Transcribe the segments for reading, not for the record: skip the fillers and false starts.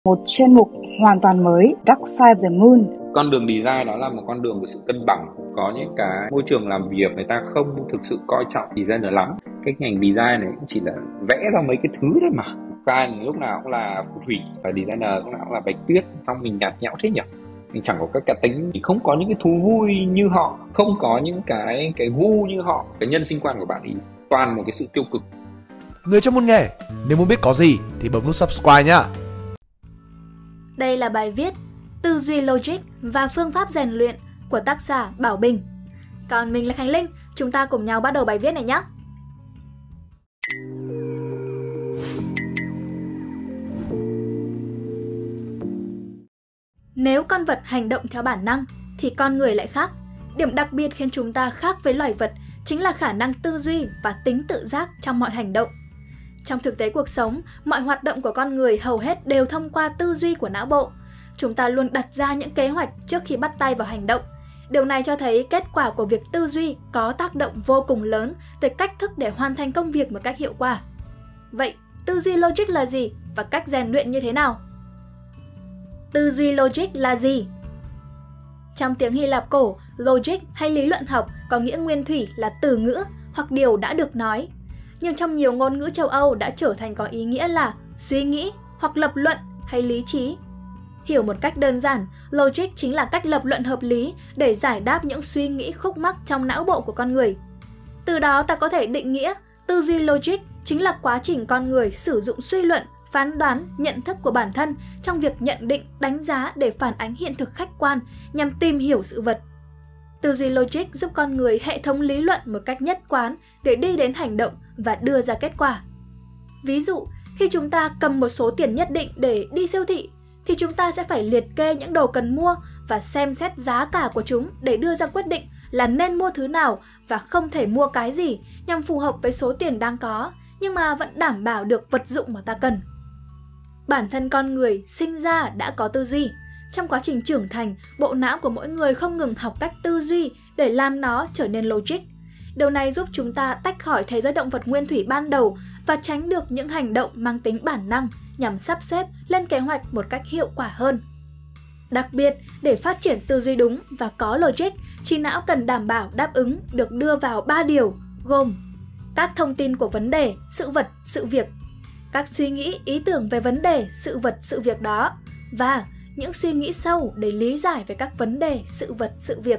Một chuyên mục hoàn toàn mới, Dark Side of the Moon. Con đường design đó là một con đường của sự cân bằng. Có những cái môi trường làm việc người ta không thực sự coi trọng designer lắm. Cái ngành design này cũng chỉ là vẽ ra mấy cái thứ thôi mà. Client lúc nào cũng là phù thủy và designer lúc nào cũng là bạch tuyết. Xong mình nhạt nhẽo thế nhỉ? Mình chẳng có các cá tính, mình không có những cái thú vui như họ, không có những cái gu như họ. Cái nhân sinh quan của bạn ý toàn một cái sự tiêu cực. Người trong môn nghề, nếu muốn biết có gì thì bấm nút subscribe nhá. Đây là bài viết Tư duy logic và phương pháp rèn luyện của tác giả Bảo Bình. Còn mình là Khánh Linh, chúng ta cùng nhau bắt đầu bài viết này nhé. Nếu con vật hành động theo bản năng thì con người lại khác. Điểm đặc biệt khiến chúng ta khác với loài vật chính là khả năng tư duy và tính tự giác trong mọi hành động. Trong thực tế cuộc sống, mọi hoạt động của con người hầu hết đều thông qua tư duy của não bộ. Chúng ta luôn đặt ra những kế hoạch trước khi bắt tay vào hành động. Điều này cho thấy kết quả của việc tư duy có tác động vô cùng lớn tới cách thức để hoàn thành công việc một cách hiệu quả. Vậy, tư duy logic là gì và cách rèn luyện như thế nào? Tư duy logic là gì? Trong tiếng Hy Lạp cổ, logic hay lý luận học có nghĩa nguyên thủy là từ ngữ hoặc điều đã được nói. Nhưng trong nhiều ngôn ngữ châu Âu đã trở thành có ý nghĩa là suy nghĩ hoặc lập luận hay lý trí. Hiểu một cách đơn giản, logic chính là cách lập luận hợp lý để giải đáp những suy nghĩ khúc mắc trong não bộ của con người. Từ đó ta có thể định nghĩa tư duy logic chính là quá trình con người sử dụng suy luận, phán đoán, nhận thức của bản thân trong việc nhận định, đánh giá để phản ánh hiện thực khách quan nhằm tìm hiểu sự vật. Tư duy logic giúp con người hệ thống lý luận một cách nhất quán để đi đến hành động và đưa ra kết quả. Ví dụ, khi chúng ta cầm một số tiền nhất định để đi siêu thị, thì chúng ta sẽ phải liệt kê những đồ cần mua và xem xét giá cả của chúng để đưa ra quyết định là nên mua thứ nào và không thể mua cái gì nhằm phù hợp với số tiền đang có, nhưng mà vẫn đảm bảo được vật dụng mà ta cần. Bản thân con người sinh ra đã có tư duy. Trong quá trình trưởng thành, bộ não của mỗi người không ngừng học cách tư duy để làm nó trở nên logic. Điều này giúp chúng ta tách khỏi thế giới động vật nguyên thủy ban đầu và tránh được những hành động mang tính bản năng nhằm sắp xếp lên kế hoạch một cách hiệu quả hơn. Đặc biệt, để phát triển tư duy đúng và có logic, trí não cần đảm bảo đáp ứng được đưa vào 3 điều gồm các thông tin của vấn đề, sự vật, sự việc, các suy nghĩ, ý tưởng về vấn đề, sự vật, sự việc đó và những suy nghĩ sâu để lý giải về các vấn đề, sự vật, sự việc.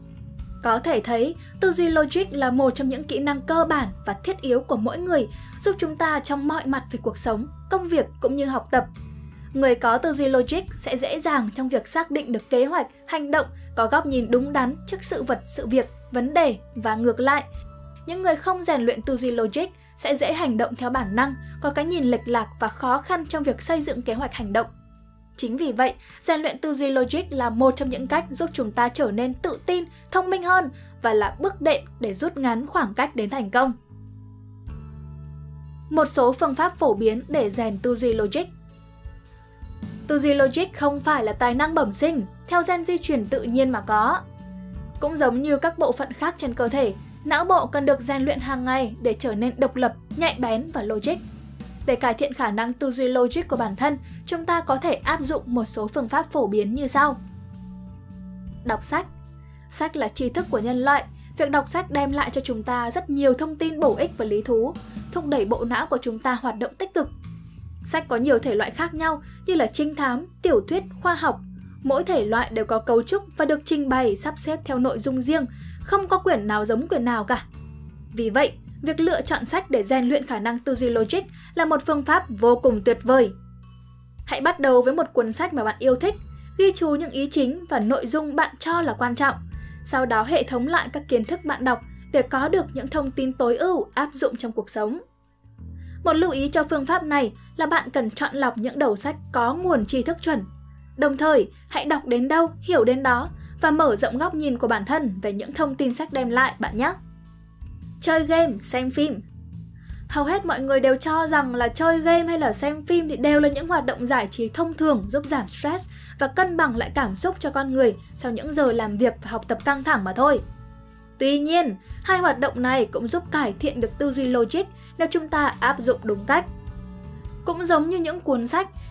Có thể thấy, tư duy logic là một trong những kỹ năng cơ bản và thiết yếu của mỗi người, giúp chúng ta trong mọi mặt về cuộc sống, công việc cũng như học tập. Người có tư duy logic sẽ dễ dàng trong việc xác định được kế hoạch, hành động, có góc nhìn đúng đắn trước sự vật, sự việc, vấn đề và ngược lại. Những người không rèn luyện tư duy logic sẽ dễ hành động theo bản năng, có cái nhìn lệch lạc và khó khăn trong việc xây dựng kế hoạch hành động. Chính vì vậy, rèn luyện tư duy logic là một trong những cách giúp chúng ta trở nên tự tin, thông minh hơn và là bước đệm để rút ngắn khoảng cách đến thành công. Một số phương pháp phổ biến để rèn tư duy logic. Tư duy logic không phải là tài năng bẩm sinh, theo gen di truyền tự nhiên mà có. Cũng giống như các bộ phận khác trên cơ thể, não bộ cần được rèn luyện hàng ngày để trở nên độc lập, nhạy bén và logic. Để cải thiện khả năng tư duy logic của bản thân, chúng ta có thể áp dụng một số phương pháp phổ biến như sau. Đọc sách. Sách là tri thức của nhân loại. Việc đọc sách đem lại cho chúng ta rất nhiều thông tin bổ ích và lý thú, thúc đẩy bộ não của chúng ta hoạt động tích cực. Sách có nhiều thể loại khác nhau như là trinh thám, tiểu thuyết, khoa học. Mỗi thể loại đều có cấu trúc và được trình bày sắp xếp theo nội dung riêng, không có quyển nào giống quyển nào cả. Vì vậy, việc lựa chọn sách để rèn luyện khả năng tư duy logic là một phương pháp vô cùng tuyệt vời. Hãy bắt đầu với một cuốn sách mà bạn yêu thích, ghi chú những ý chính và nội dung bạn cho là quan trọng. Sau đó hệ thống lại các kiến thức bạn đọc để có được những thông tin tối ưu áp dụng trong cuộc sống. Một lưu ý cho phương pháp này là bạn cần chọn lọc những đầu sách có nguồn tri thức chuẩn. Đồng thời, hãy đọc đến đâu, hiểu đến đó và mở rộng góc nhìn của bản thân về những thông tin sách đem lại bạn nhé. Chơi game, xem phim. Hầu hết mọi người đều cho rằng là chơi game hay là xem phim thì đều là những hoạt động giải trí thông thường giúp giảm stress và cân bằng lại cảm xúc cho con người sau những giờ làm việc và học tập căng thẳng mà thôi. Tuy nhiên, hai hoạt động này cũng giúp cải thiện được tư duy logic nếu chúng ta áp dụng đúng cách. Cũng giống như những cuốn sách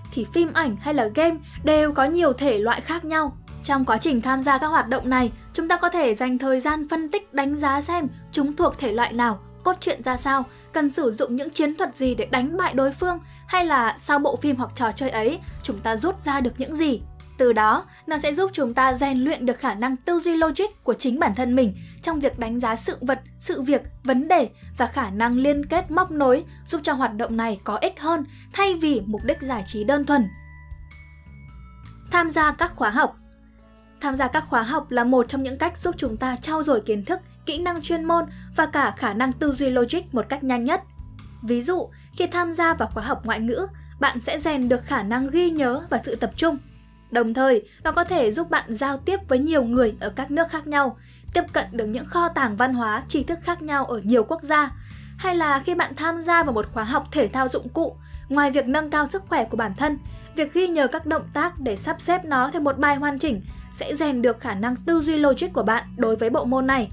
thì phim ảnh hay là game đều có nhiều thể loại khác nhau. Trong quá trình tham gia các hoạt động này, chúng ta có thể dành thời gian phân tích, đánh giá xem chúng thuộc thể loại nào, cốt truyện ra sao, cần sử dụng những chiến thuật gì để đánh bại đối phương, hay là sau bộ phim hoặc trò chơi ấy chúng ta rút ra được những gì. Từ đó, nó sẽ giúp chúng ta rèn luyện được khả năng tư duy logic của chính bản thân mình trong việc đánh giá sự vật, sự việc, vấn đề và khả năng liên kết móc nối, giúp cho hoạt động này có ích hơn thay vì mục đích giải trí đơn thuần. Tham gia các khóa học. Tham gia các khóa học là một trong những cách giúp chúng ta trau dồi kiến thức, kỹ năng chuyên môn và cả khả năng tư duy logic một cách nhanh nhất. Ví dụ, khi tham gia vào khóa học ngoại ngữ, bạn sẽ rèn được khả năng ghi nhớ và sự tập trung. Đồng thời, nó có thể giúp bạn giao tiếp với nhiều người ở các nước khác nhau, tiếp cận được những kho tàng văn hóa, tri thức khác nhau ở nhiều quốc gia. Hay là khi bạn tham gia vào một khóa học thể thao dụng cụ, ngoài việc nâng cao sức khỏe của bản thân, việc ghi nhớ các động tác để sắp xếp nó thành một bài hoàn chỉnh sẽ rèn được khả năng tư duy logic của bạn đối với bộ môn này.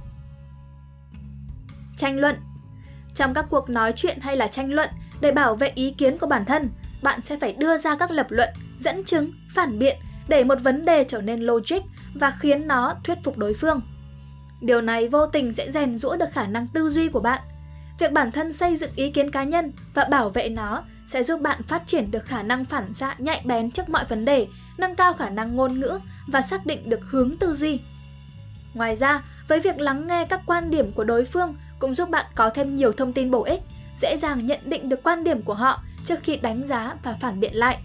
Tranh luận. Trong các cuộc nói chuyện hay là tranh luận, để bảo vệ ý kiến của bản thân, bạn sẽ phải đưa ra các lập luận, dẫn chứng, phản biện để một vấn đề trở nên logic và khiến nó thuyết phục đối phương. Điều này vô tình sẽ rèn giũa được khả năng tư duy của bạn. Việc bản thân xây dựng ý kiến cá nhân và bảo vệ nó sẽ giúp bạn phát triển được khả năng phản xạ nhạy bén trước mọi vấn đề, nâng cao khả năng ngôn ngữ và xác định được hướng tư duy. Ngoài ra, với việc lắng nghe các quan điểm của đối phương cũng giúp bạn có thêm nhiều thông tin bổ ích, dễ dàng nhận định được quan điểm của họ trước khi đánh giá và phản biện lại.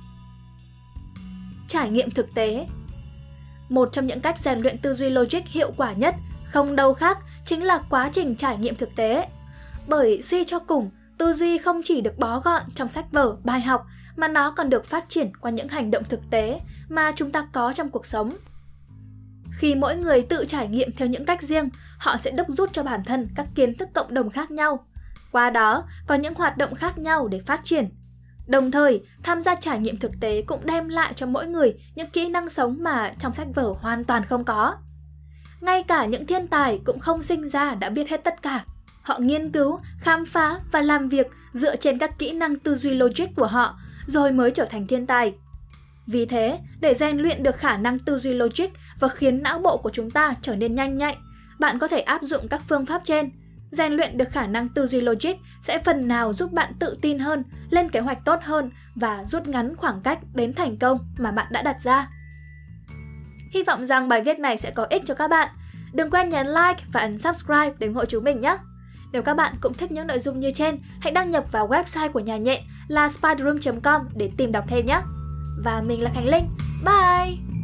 Trải nghiệm thực tế. Một trong những cách rèn luyện tư duy logic hiệu quả nhất không đâu khác chính là quá trình trải nghiệm thực tế. Bởi suy cho cùng, tư duy không chỉ được bó gọn trong sách vở, bài học mà nó còn được phát triển qua những hành động thực tế mà chúng ta có trong cuộc sống. Khi mỗi người tự trải nghiệm theo những cách riêng, họ sẽ đúc rút cho bản thân các kiến thức cộng đồng khác nhau. Qua đó, có những hoạt động khác nhau để phát triển. Đồng thời, tham gia trải nghiệm thực tế cũng đem lại cho mỗi người những kỹ năng sống mà trong sách vở hoàn toàn không có. Ngay cả những thiên tài cũng không sinh ra đã biết hết tất cả. Họ nghiên cứu, khám phá và làm việc dựa trên các kỹ năng tư duy logic của họ, rồi mới trở thành thiên tài. Vì thế, để rèn luyện được khả năng tư duy logic và khiến não bộ của chúng ta trở nên nhanh nhạy, bạn có thể áp dụng các phương pháp trên. Rèn luyện được khả năng tư duy logic sẽ phần nào giúp bạn tự tin hơn, lên kế hoạch tốt hơn và rút ngắn khoảng cách đến thành công mà bạn đã đặt ra. Hy vọng rằng bài viết này sẽ có ích cho các bạn. Đừng quên nhấn like và ấn subscribe để ủng hộ chúng mình nhé! Nếu các bạn cũng thích những nội dung như trên, hãy đăng nhập vào website của nhà nhện là spiderroom.com để tìm đọc thêm nhé! Và mình là Khánh Linh. Bye!